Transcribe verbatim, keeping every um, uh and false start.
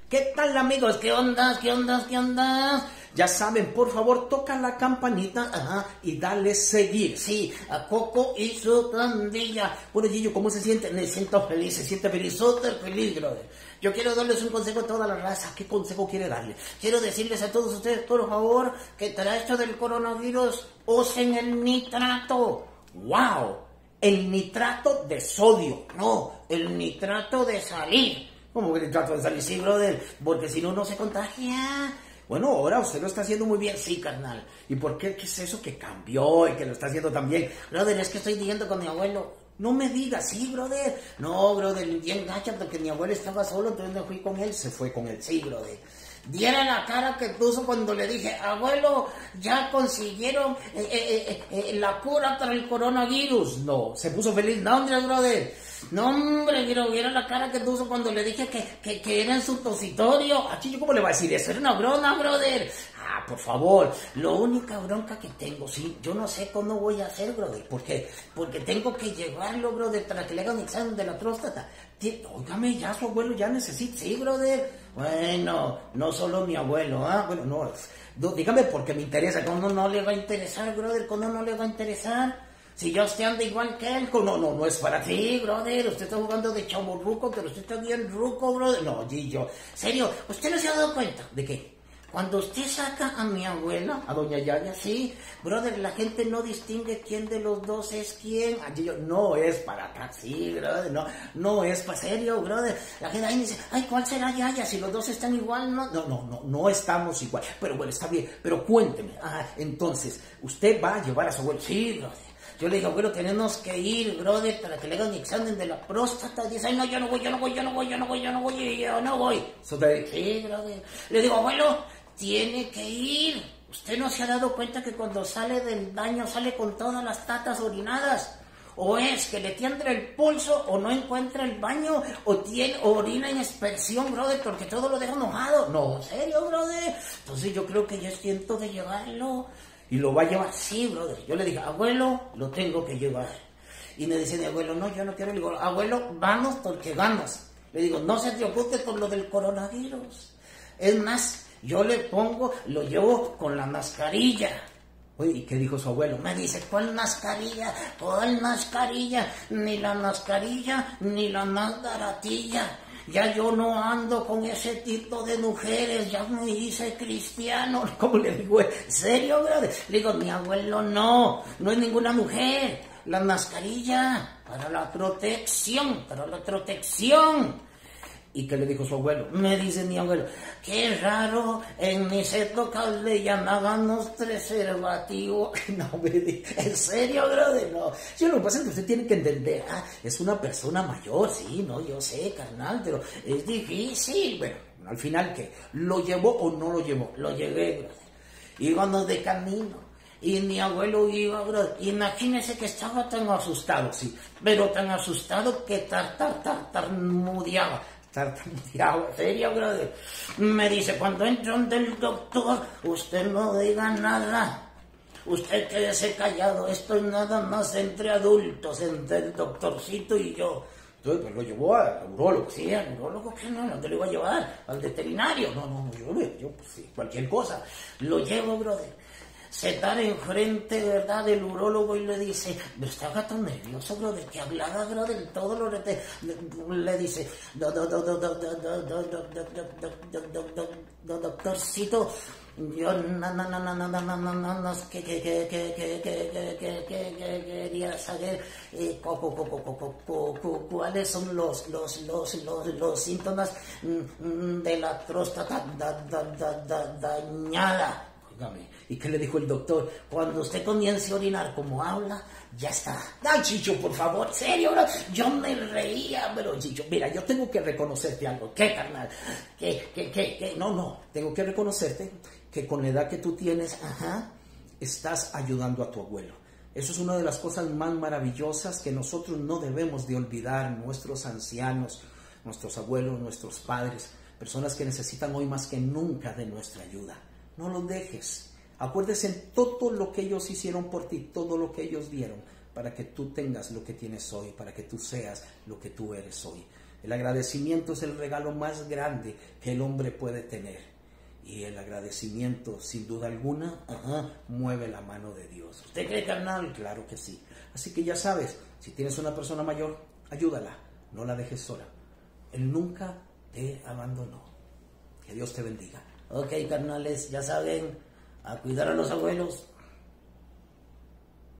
¿Qué tal, amigos? ¿Qué ondas? ¿Qué ondas? ¿Qué ondas? Ya saben, por favor, toca la campanita, ajá, y dale seguir. Sí, a Coco y su pandilla. Bueno, Gillo, ¿cómo se siente? Me siento feliz, se siente feliz, súper feliz, brother. Yo quiero darles un consejo a toda la raza. ¿Qué consejo quiere darle? Quiero decirles a todos ustedes, por favor, que tras esto del coronavirus, usen el nitrato. ¡Wow! El nitrato de sodio, no, el nitrato de salir. ¿Cómo que el nitrato de salir? Sí, brother, porque si no, no se contagia. Bueno, ahora usted lo está haciendo muy bien, sí, carnal. ¿Y por qué? ¿Qué es eso que cambió y que lo está haciendo tan bien? Brother, es que estoy diciendo con mi abuelo. No me digas, sí, brother. No, brother, bien gacha, porque mi abuelo estaba solo, entonces me fui con él, se fue con él, sí, brother. Diera la cara que puso cuando le dije, abuelo, ya consiguieron eh, eh, eh, eh, la cura para el coronavirus. No, se puso feliz, no, hombre, brother. No, hombre, mira, viera la cara que puso cuando le dije que, que, que era en su tositorio. ¿A Chillo cómo le va a decir eso? Era una broma, brother. Ah, por favor, la única bronca que tengo, sí, yo no sé cómo voy a hacer, brother. ¿Por qué? Porque tengo que llevarlo, brother, para que le hagan un examen de la próstata. Óigame, ya su abuelo ya necesita, sí, brother. Bueno, no solo mi abuelo, ¿ah? Bueno, no, no, dígame porque me interesa. ¿Cómo no le va a interesar, brother? ¿Cómo no le va a interesar? Si ya usted anda igual que él, no, no, no es para ti, brother. Usted está jugando de chavorruco, pero usted está bien ruco, brother. No, Gillo, serio, ¿usted no se ha dado cuenta de qué? Cuando usted saca a mi abuela, a doña Yaya, sí, brother, la gente no distingue quién de los dos es quién. Ah, Gillo, no es para acá, sí, brother, no, no es para serio, brother. La gente ahí dice, ay, ¿cuál será Yaya? Si los dos están igual, no, no, no, no, no estamos igual. Pero bueno, está bien, pero cuénteme. Ah, entonces, ¿usted va a llevar a su abuelo? Sí, brother. Yo le digo, abuelo, tenemos que ir, brother, para que le hagan un examen de la próstata. Dice, ay, no, yo no voy, yo no voy, yo no voy, yo no voy, yo no voy, yo no voy. Eso te... Sí, brother. Le digo, abuelo, tiene que ir. ¿Usted no se ha dado cuenta que cuando sale del baño sale con todas las tatas orinadas? O es que le tiembla el pulso, o no encuentra el baño, o tiene orina en expresión, brother, porque todo lo deja mojado. No, serio, brother. Entonces yo creo que ya es tiempo de llevarlo. Y lo va a llevar, sí, brother. Yo le dije, abuelo, lo tengo que llevar. Y me dice mi abuelo, no, yo no quiero. Le digo, abuelo, vamos porque vamos. Le digo, no se te ocupe por lo del coronavirus. Es más, yo le pongo, lo llevo con la mascarilla. Oye, ¿y qué dijo su abuelo? Me dice, ¿cuál mascarilla? ¿Cuál mascarilla? Ni la mascarilla, ni la más baratilla. Ya yo no ando con ese tipo de mujeres, ya me hice cristiano. ¿Cómo le digo? ¿En serio, brother? Le digo, mi abuelo no, no es ninguna mujer. La mascarilla, para la protección, para la protección. ¿Y qué le dijo su abuelo? Me dice mi abuelo, qué raro, en mis épocas le llamábamos preservativo. No me diga, ¿en serio, brother? No. Yo lo que pasa es que usted tiene que entender, ah, es una persona mayor, sí, no, yo sé, carnal, pero es difícil. Bueno, al final, ¿qué? ¿Lo llevó o no lo llevó? Lo llevé, brother. Íbamos de camino. Y mi abuelo iba, brother. Imagínese que estaba tan asustado, sí, pero tan asustado que tar, tar, tar, tartamudeaba. Tartamudeaba, serio, brother. Me dice, cuando entra donde el doctor, usted no diga nada. Usted quédese callado. Esto es nada más entre adultos, entre el doctorcito y yo. Entonces, pues lo llevó al urólogo. Sí, al urólogo, ¿qué no? ¿Dónde lo iba a llevar? Al veterinario. No, no, no, yo, yo pues sí, cualquier cosa. Lo llevo, brother. Se para enfrente, ¿verdad?, del urólogo y le dice, me está gato nervioso, bro, de que hablaba, bro, del todo lo que le dice, doctorcito, yo no, no, no, no, no, no, no, no, no, que, que, que, que, que, que, que, que quería saber cuáles son los, los, los, los, los síntomas de la próstata dañada. ¿Y qué le dijo el doctor? Cuando usted comience a orinar como habla, ya está. Ay, Chicho, por favor, serio, bro. Yo me reía, pero Chicho, mira, yo tengo que reconocerte algo. ¿Qué, carnal? ¿Qué, qué, qué, qué? No, no, tengo que reconocerte que con la edad que tú tienes, ajá, estás ayudando a tu abuelo. Eso es una de las cosas más maravillosas que nosotros no debemos de olvidar. Nuestros ancianos, nuestros abuelos, nuestros padres, personas que necesitan hoy más que nunca de nuestra ayuda. No los dejes. Acuérdese en todo lo que ellos hicieron por ti, todo lo que ellos dieron, para que tú tengas lo que tienes hoy, para que tú seas lo que tú eres hoy. El agradecimiento es el regalo más grande que el hombre puede tener. Y el agradecimiento, sin duda alguna, ajá, mueve la mano de Dios. ¿Usted cree, carnal? Claro que sí. Así que ya sabes, si tienes una persona mayor, ayúdala, no la dejes sola. Él nunca te abandonó. Que Dios te bendiga. Ok, carnales, ya saben, a cuidar a los abuelos.